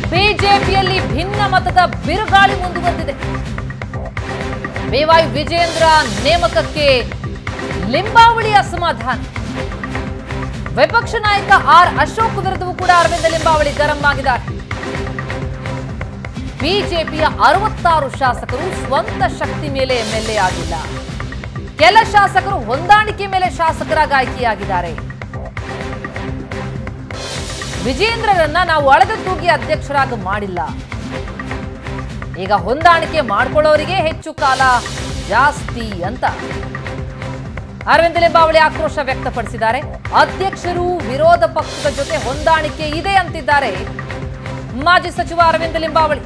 ಬಿಜೆಪಿಯಲ್ಲಿ ಭಿನ್ನ ಮತದ ಬಿರುಗಾಳಿ ಮುಂದುವರೆದಿದೆ. ಬಿವೈ ವಿಜೇಂದ್ರ ನೇಮಕಕ್ಕೆ ಲಿಂಬಾವಳಿ ಅಸಮಾಧಾನ. ವಿಪಕ್ಷ ನಾಯಕ ಆರ್ ಅಶೋಕ್ ವಿರುದ್ಧವೂ ಕೂಡ ಅರವಿಂದ ಲಿಂಬಾವಳಿ ಗರಂ ಆಗಿದ್ದಾರೆ. ಬಿಜೆಪಿಯ 66 ಶಾಸಕರು ಸ್ವಂತ ಶಕ್ತಿ ಮೇಲೆ ಎಂಎಲ್ಎ ಆಗಿಲ್ಲ. ಕೆಲ ಶಾಸಕರು ಹೊಂದಾಣಿಕೆ ಮೇಲೆ ಶಾಸಕರಾಗಿ ಆಯ್ಕೆಯಾಗಿದ್ದಾರೆ. ವಿಜೇಂದ್ರರನ್ನ ನಾವು ಅಳೆದ ತೂಗಿ ಅಧ್ಯಕ್ಷರಾಗಿ ಮಾಡಿಲ್ಲ. ಈಗ ಹೊಂದಾಣಿಕೆ ಮಾಡ್ಕೊಳ್ಳೋರಿಗೆ ಹೆಚ್ಚು ಕಾಲ ಜಾಸ್ತಿ ಅಂತ ಅರವಿಂದ ಲಿಂಬಾವಳಿ ಆಕ್ರೋಶ ವ್ಯಕ್ತಪಡಿಸಿದ್ದಾರೆ. ಅಧ್ಯಕ್ಷರು ವಿರೋಧ ಪಕ್ಷದ ಜೊತೆ ಹೊಂದಾಣಿಕೆ ಇದೆ ಅಂತಿದ್ದಾರೆ ಮಾಜಿ ಸಚಿವ ಅರವಿಂದ ಲಿಂಬಾವಳಿ.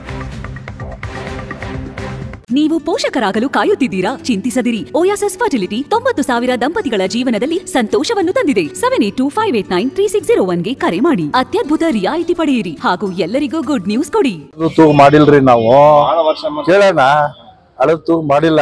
ನೀವು ಪೋಷಕರಾಗಲು ಕಾಯುತ್ತಿದ್ದೀರಾ? ಚಿಂತಿಸದಿರಿ. ಓಯಾಸಿಸ್ ಫರ್ಟಿಲಿಟಿ 90,000 ದಂಪತಿಗಳ ಜೀವನದಲ್ಲಿ ಸಂತೋಷವನ್ನು ತಂದಿದೆ. 7825893601ಗೆ ಕರೆ ಮಾಡಿ. ಅತ್ಯದ್ಭುತ ರಿಯಾಯಿತಿ ಪಡೆಯಿರಿ ಹಾಗೂ ಎಲ್ಲರಿಗೂ ಗುಡ್ ನ್ಯೂಸ್ ಕೊಡಿ. ಮಾಡಿಲ್ರಿ, ನಾವು ಕೇಳೋಣ. ಅಳತು ಮಾಡಿಲ್ಲ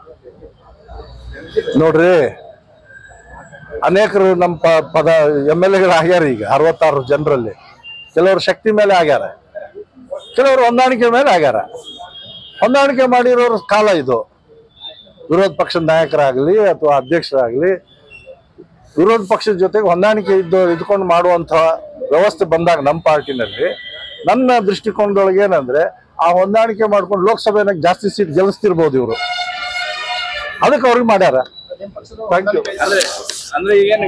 ನೋಡ್ರಿ. ಅನೇಕರು ನಮ್ಮ ಪದ MLA ಆಗ್ಯಾರ. ಈಗ 66 ಜನರಲ್ಲಿ ಕೆಲವರು ಶಕ್ತಿ ಮೇಲೆ ಆಗ್ಯಾರ, ಕೆಲವರು ಹೊಂದಾಣಿಕೆ ಮೇಲೆ ಆಗ್ಯಾರ. ಹೊಂದಾಣಿಕೆ ಮಾಡಿರೋರ ಕಾಲ ಇದು. ವಿರೋಧ ಪಕ್ಷದ ನಾಯಕರಾಗಲಿ ಅಥವಾ ಅಧ್ಯಕ್ಷರಾಗಲಿ ವಿರೋಧ ಪಕ್ಷದ ಜೊತೆಗೆ ಹೊಂದಾಣಿಕೆ ಇದ್ಕೊಂಡು ಮಾಡುವಂಥ ವ್ಯವಸ್ಥೆ ಬಂದಾಗ ನಮ್ಮ ಪಾರ್ಟಿನಲ್ಲಿ ನನ್ನ ದೃಷ್ಟಿಕೋನದೊಳಗೆ ಏನಂದ್ರೆ ಆ ಹೊಂದಾಣಿಕೆ ಮಾಡ್ಕೊಂಡು ಲೋಕಸಭೆನಾಗ ಜಾಸ್ತಿ ಸೀಟ್ ಗೆಲ್ಲಿಸ್ತಿರ್ಬೋದು ಇವರು. ಅದಕ್ಕೆ ಅವ್ರಿಗೆ ಮಾಡ್ಯಾರ. Thank you. ಅಂದ್ರೆ ಈಗ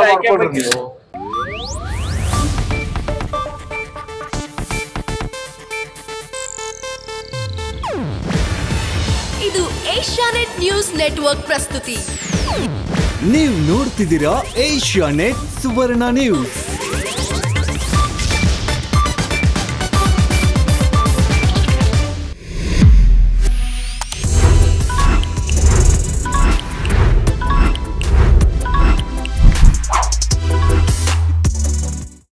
ಇದು ಏಷ್ಯಾನೆಟ್ ನ್ಯೂಸ್ ನೆಟ್ವರ್ಕ್ ಪ್ರಸ್ತುತಿ. ನೀವು ನೋಡ್ತಿದ್ದೀರಾ ಏಷ್ಯಾನೆಟ್ ಸುವರ್ಣ ನ್ಯೂಸ್.